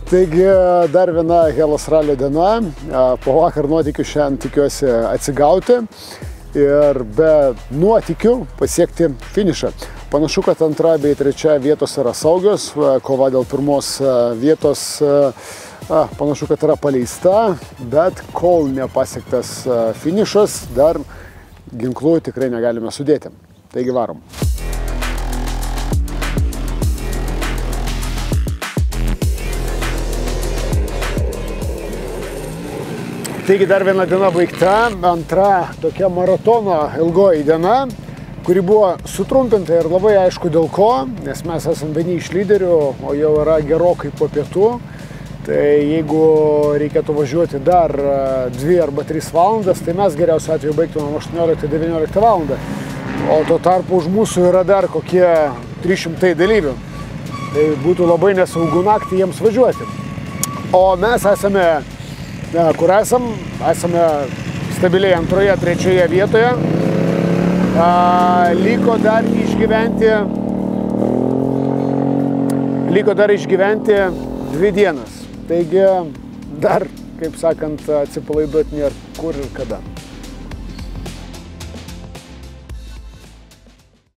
Taigi dar viena Hellas ralio diena. Po vakar nuotykių šiandien tikiuosi atsigauti ir be nuotykių pasiekti finišą. Panašu, kad antra bei trečia vietos yra saugios. Kova dėl pirmos vietos panašu, kad yra paleista, bet kol nepasiektas finišas, dar ginklų tikrai negalime sudėti. Taigi varom. Taigi dar viena diena baigta, antra tokia maratono ilgoji diena, kuri buvo sutrumpinta ir labai aišku dėl ko, nes mes esame vieni iš lyderių, o jau yra gerokai po pietų. Tai jeigu reikėtų važiuoti dar 2 arba 3 valandas, tai mes geriausiu atveju baigtumėm 18-19 valandą. O tuo tarpu už mūsų yra dar kokie 300 dalyvių. Tai būtų labai nesaugu naktį jiems važiuoti. O mes esame, kur esame stabiliai antroje, trečioje vietoje. Liko dar išgyventi 2 dienas. Taigi dar, kaip sakant, atsipalaiduoti nėra kur ir kada.